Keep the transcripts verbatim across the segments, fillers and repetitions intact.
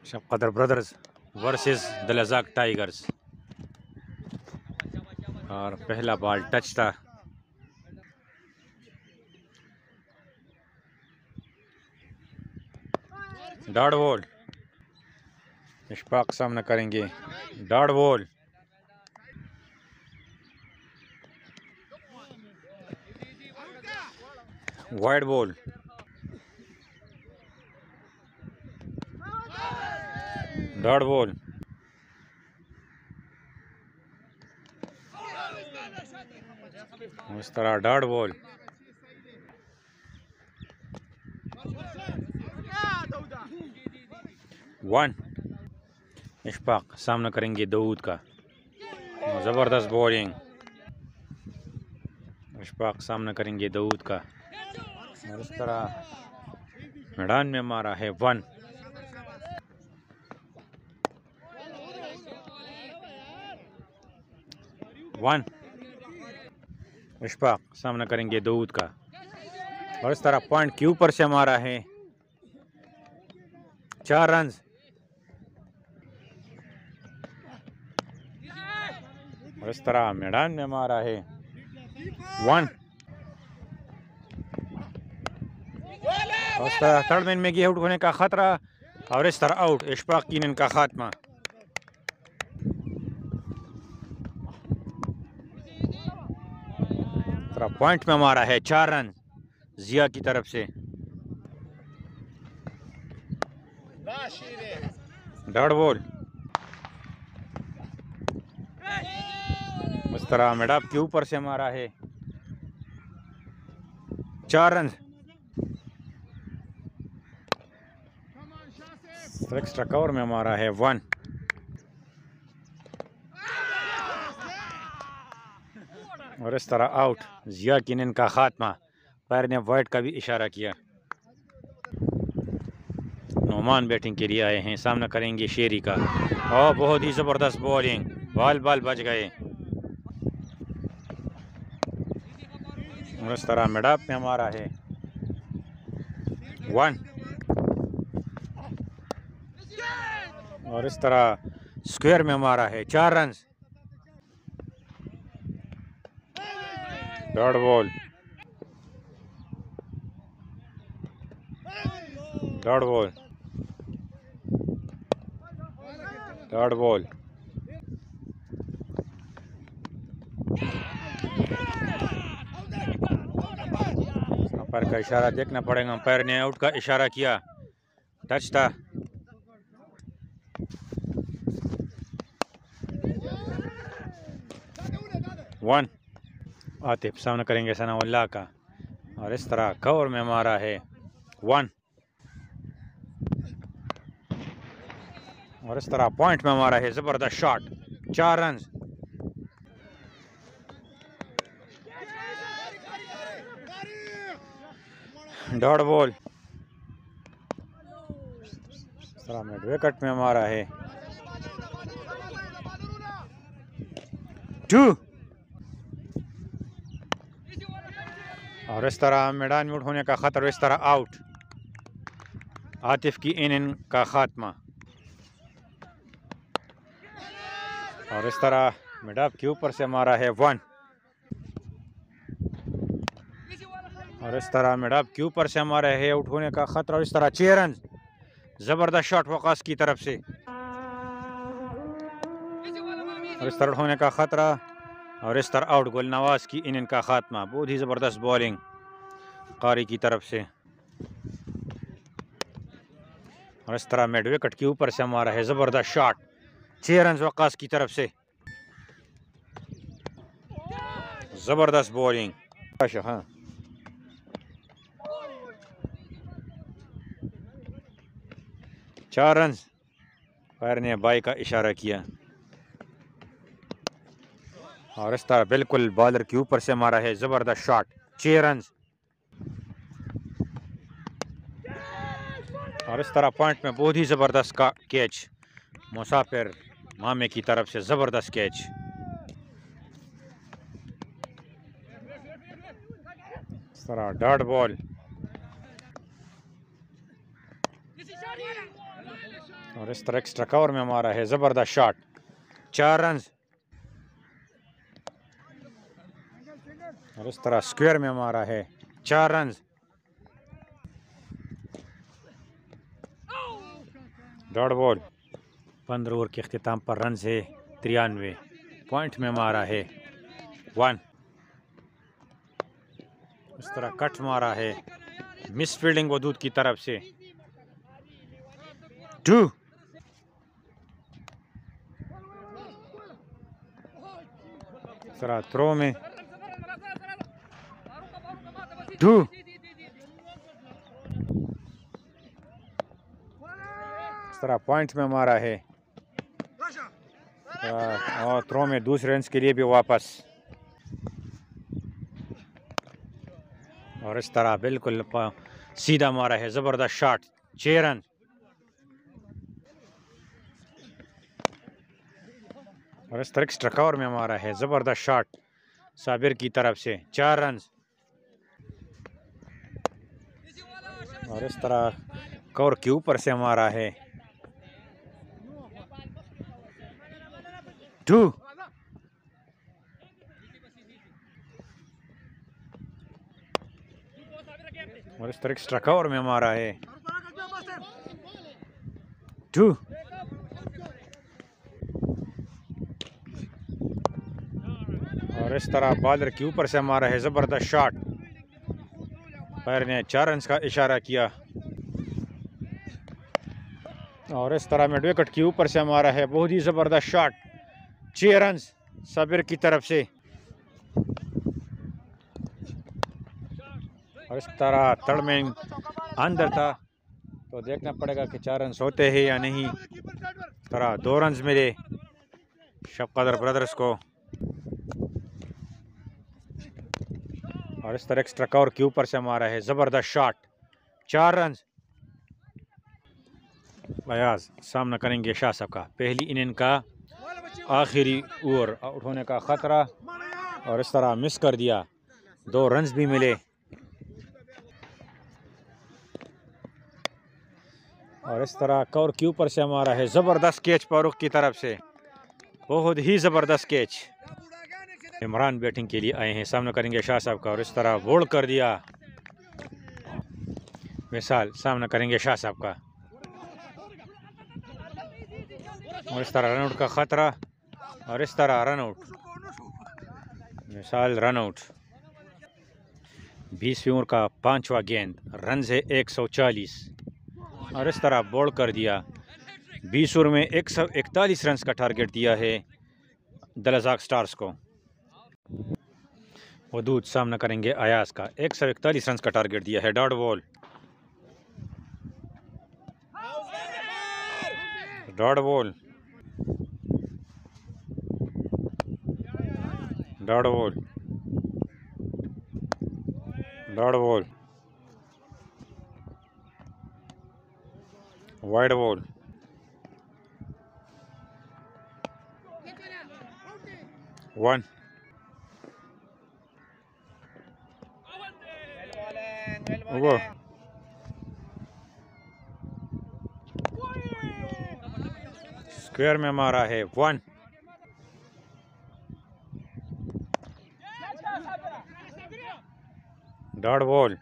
शफ़क़त brothers versus दलजाक tigers और पहला बॉल टच था। डॉट बॉल, इशफाक सामना करेंगे। Dot ball, wide ball, dot ball, इस तरह डॉट बॉल, वन। इशफाक सामना करेंगे दाऊद का। ज़बरदस्त बॉलिंग, इशफाक सामना करेंगे दाऊद का और इस तरह मैदान में मारा है वन। वन। इशफाक सामना करेंगे दाऊद का और इस तरह पॉइंट के ऊपर से मारा है। चार रन। और इस तरह मैदान में मारा है वन। और इस तरह थर्ड मैन में गी आउट होने का खतरा और इस तरह आउट। इशफाक की इनिंग का खात्मा। पॉइंट में मारा है चार रन जिया की तरफ से। डॉट बॉल, इस तरह मेडाप के ऊपर से मारा है चार रन। एक्स्ट्रा कवर में मारा है वन। और इस तरह आउट। जिया की इनिंग का खात्मा। पैर ने वाइड का भी इशारा किया। नोमान बैटिंग के लिए आए हैं, सामना करेंगे शेरी का। और बहुत ही ज़बरदस्त बॉलिंग, बाल बाल बच गए। और इस तरह मिडाप में हमारा है वन। और इस तरह स्क्वायर में हमारा है चार रन। Dot ball, dot ball, dot ball, umpire का इशारा देखना पड़ेगा। अंपायर ने आउट का इशारा किया। टच था। वन। आतिफ सामना करेंगे सनाउल्लाह का और इस तरह कवर में मारा है वन। और इस तरह पॉइंट में मारा है जबरदस्त शॉट, चार रन। डॉट बॉल, इस तरह मिड विकेट में मारा है टू। और इस तरह मैदान में उठने का खतरा। इस तरह आउट। आतिफ की इनिंग का खात्मा। और इस तरह मिडाप के ऊपर से मारा है वन। और इस तरह मिडाप के ऊपर से मारा है आउट होने का खतरा। और इस तरह छह रन। जबरदस्त शॉट वकास की तरफ से। और इस तरह होने का खतरा और इस तरह आउट। गुल नवाज की इनिंग का खात्मा। बहुत ही जबरदस्त बॉलिंग कारी की तरफ से। और इस तरह मिड विकेट के ऊपर से मारा है जबरदस्त शॉट, छह रन वकास की तरफ से। जबरदस्त बॉलिंग। हाँ, चार रन। पैर ने बाई का इशारा किया। और इस तरह बिल्कुल बॉलर के ऊपर से मारा है जबरदस्त शॉट, छह रन। और इस तरह पॉइंट में बहुत ही जबरदस्त का कैच मुसाफिर मामे की तरफ से। जबरदस्त कैच। इस तरह डॉट बॉल, और इस तरह एक्स्ट्रा कवर में मारा है, ज़बरदस्त शॉट, चार रन। और इस तरह स्क्वायर में मारा है, चार रन। Dot ball. पंद्रह ओवर के अख्तिताम पर रन है तिरानवे, पॉइंट में मारा है वन। इस तरह कट मारा है, मिस फील्डिंग वदूद की तरफ से, टू। इस तरह थ्रो में टू। इस तरह पॉइंट में मारा है और थ्रो में दूसरे रन के लिए भी वापस। और इस तरह बिल्कुल सीधा मारा है, ज़बरदस्त शॉट, छह रन। और इस तरह एक्स्ट्रा कवर में मारा है, ज़बरदस्त शॉट साबिर की तरफ से, चार रन। और इस तरह कवर के ऊपर से मारा है, टू। और इस तरह एक्स्ट्रा कवर में मारा है, टू। और इस तरह बॉलर के ऊपर से मारा है, ज़बरदस्त शॉट, पैर ने चार रन का इशारा किया। और इस तरह मिड विकेट के ऊपर से मारा है, बहुत ही ज़बरदस्त शॉट, छह रन साबिर की तरफ से। और इस तरह तड़ में अंदर था तो देखना पड़ेगा कि चार रन होते हैं या नहीं। इस तरह दो रन मिले शफकदर ब्रदर्स को। और इस तरह एक्स्ट्रा कवर के ऊपर से मारा है, ज़बरदस्त शॉट, चार रन। बयाज सामना करेंगे शाह साहब का, पहली इनिंग का आखिरी ओवर, आउट होने का खतरा। और इस तरह मिस कर दिया, दो रन भी मिले। और इस तरह कवर के ऊपर से मारा है, ज़बरदस्त कैच फारूक की तरफ से, बहुत ही ज़बरदस्त कैच। इमरान बैटिंग के लिए आए हैं, सामना करेंगे शाह साहब का। और इस तरह बोल्ड कर दिया, मिसाल सामना करेंगे शाह साहब का। और इस तरह रनआउट का खतरा, और इस तरह रनआउट, मिसाल रनआउट। बीसवीं ओवर का पांचवा गेंद, रन है एक सौ चालीस। और इस तरह बोल्ड कर दिया, बीस ओवर में एक सौ इकतालीस रन का टारगेट दिया है दलजाक स्टार्स को। वदूद सामना करेंगे अयाज का, एक सौ इकतालीस रन का टारगेट दिया है, dot ball, dot ball, dot ball, dot ball, wide ball, one. वो स्क्वायर में मारा है, वन। डॉट बॉल,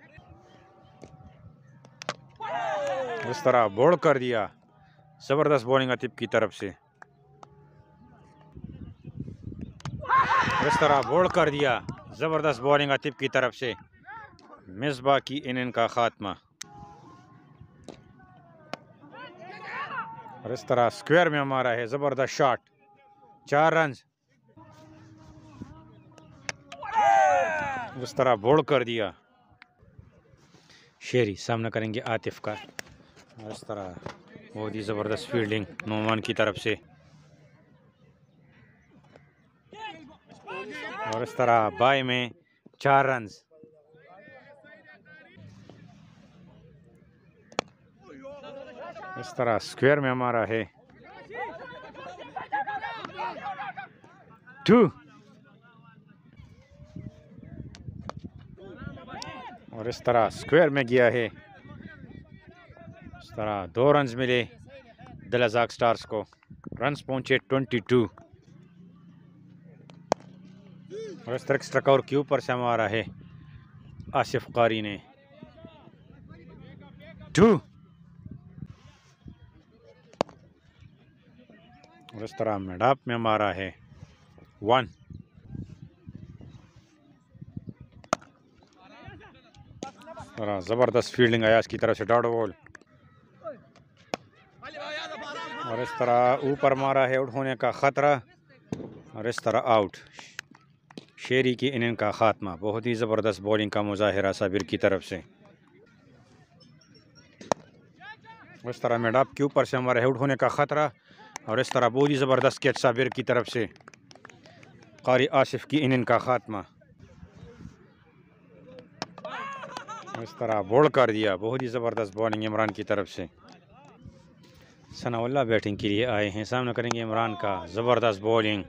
इस तरह बोल्ड कर दिया, जबरदस्त बॉलिंग आतिफ की तरफ से। इस तरह बोल्ड कर दिया, जबरदस्त बॉलिंग आतिफ की तरफ से, मिसबा की इनिंग का खात्मा। और इस तरह स्क्वायर में मारा है, जबरदस्त शॉट, चार रन। इस तरह बोल्ड कर दिया, शेरी सामना करेंगे आतिफ का। और इस तरह बहुत ही ज़बरदस्त फील्डिंग नोमान की तरफ से। और इस तरह बाई में चार रन। इस तरह स्क्वायर में हमारा है, टू। और इस तरह स्क्वायर में गया है, इस तरह दो रन्स मिले दिलजाक स्टार्स को, रन्स पहुंचे ट्वेंटी टू। और इस तरह एक्स्ट्रा कवर के ऊपर से हमारा है आसिफ कारी ने टू। और इस तरह मेडाप में हमारा है वन। जबरदस्त फील्डिंग अयाज की तरफ से डॉट बॉल। और इस तरह ऊपर मारा है, आउट होने का खतरा। और इस तरह आउट। शेरी की इनिंग का खात्मा। बहुत ही ज़बरदस्त बॉलिंग का मुजाहिरा साबिर की तरफ से। इस तरह मेडाप के ऊपर से हमारे आउट होने का खतरा। और इस तरह बहुत ही ज़बरदस्त कैच साबिर की तरफ से। कारी आसिफ की इनिंग का खात्मा। इस तरह बोल्ड कर दिया। बहुत ही ज़बरदस्त बॉलिंग इमरान की तरफ से। सनाउल्लाह बैटिंग के लिए आए हैं, सामना करेंगे इमरान का। ज़बरदस्त बॉलिंग।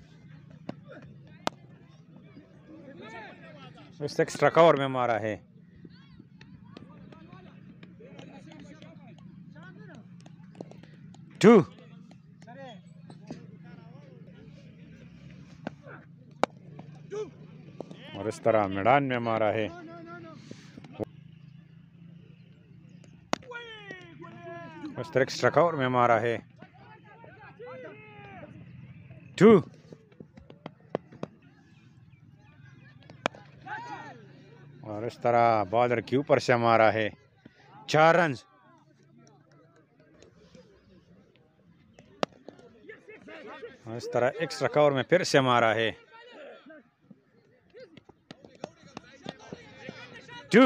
इस एक्स्ट्रा कवर में मारा है टू। और इस तरह मैदान में मारा है इस तरह एक्स्ट्रा कवर में मारा है टू। और इस तरह बॉलर के ऊपर से मारा है चार रन। और इस तरह एक्स्ट्रा कवर में फिर से मारा है टू।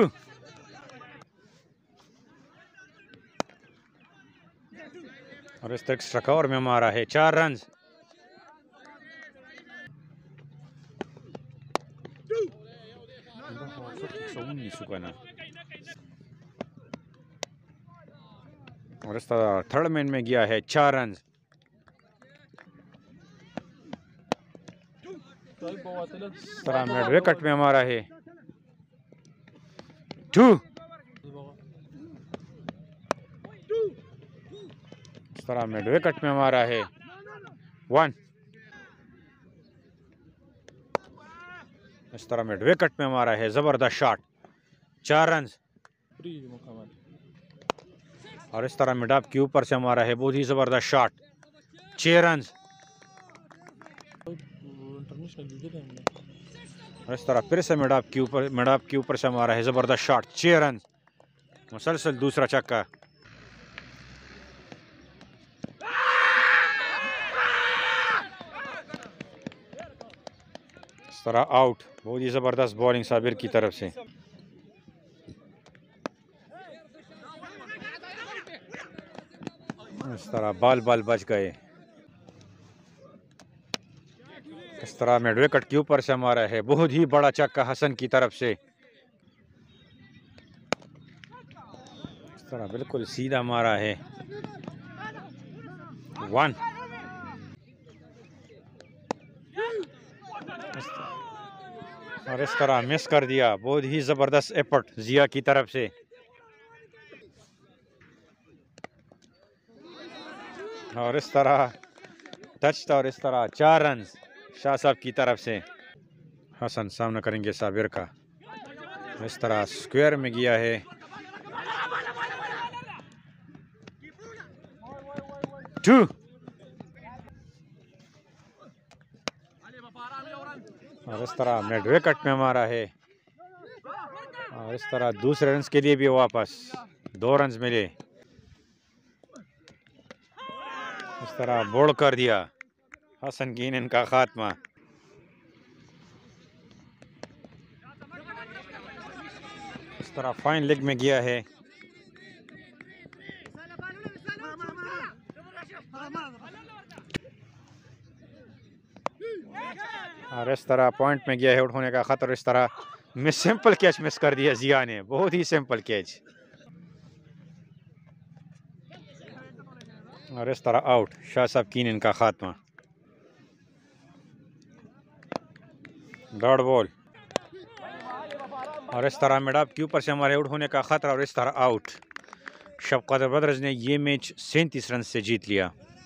और इस तरह एक्स्ट्रा कवर में मारा है चार रन। और इस तरह थर्ड मैन में गया है चार रन। इस तरह मिड विकेट में हमारा है टू। इस तरह मिड विकेट में हमारा है वन। इस तरह मिड विकेट में हमारा है जबरदस्त शॉट चार रन। और इस तरह मिड ऑफ के ऊपर से हमारा है बहुत ही जबरदस्त शॉट छह रन। और इस तरह फिर से मिड ऑफ के ऊपर मिड ऑफ के ऊपर से हमारा है जबरदस्त शॉट छह रन। मुसलसल दूसरा छक्का। इस तरह आउट। बहुत ही जबरदस्त बॉलिंग साबिर की तरफ से। इस तरह बाल बाल बच गए। इस तरह मिड विकेट के ऊपर से हमारा है बहुत ही बड़ा छक्का हसन की तरफ से। इस तरह बिल्कुल सीधा मारा है वन। और इस तरह मिस कर दिया। बहुत ही जबरदस्त एफर्ट जिया की तरफ से। और इस तरह टच था। और इस तरह चार रन शाह साहब की तरफ से। हसन सामना करेंगे साबिर का। इस तरह स्क्वायर में गया है टू। और इस तरह मिड विकेट में मारा है। और इस तरह दूसरे रन के लिए भी वापस दो रन मिले। इस तरह बोल्ड कर दिया हसन की इनिंग का खात्मा। इस तरह फाइन लेग में गया है और इस तरह पॉइंट में गया है आउट होने का खतरा। इस तरह मिस सिंपल कैच मिस कर दिया जिया ने। बहुत ही सिंपल कैच। और इस तरह आउट। शाह साहब की इनिंग का खात्मा। Dot ball. और इस तरह मिड ऑफ के ऊपर से हमारे आउट होने का खतरा। और इस तरह आउट। शफकत ब्रदर्स ने ये मैच सैंतीस रन से जीत लिया।